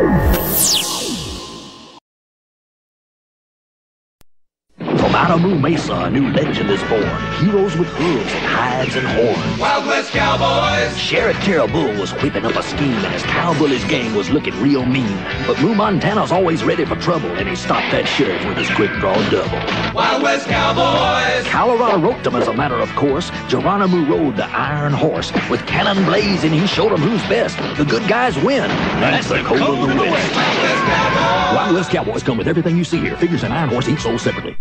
From out of Moo Mesa, a new legend is born. Heroes with hooves and hides and horns. Wild West Cowboys! Sheriff Terrible was whipping up a scheme, and his cowboyish gang was looking real mean. But Moo Montana's always ready for trouble, and he stopped that sheriff with his quick draw double. Wild West Cowboys! Colorado roped him as a matter of course. Geronimo rode the iron horse. With cannon blazing, he showed him who's best. The good guys win. That's the code of the West. Wild West Cowboys! Wild West Cowboys come with everything you see here. Figures and iron horse each sold separately.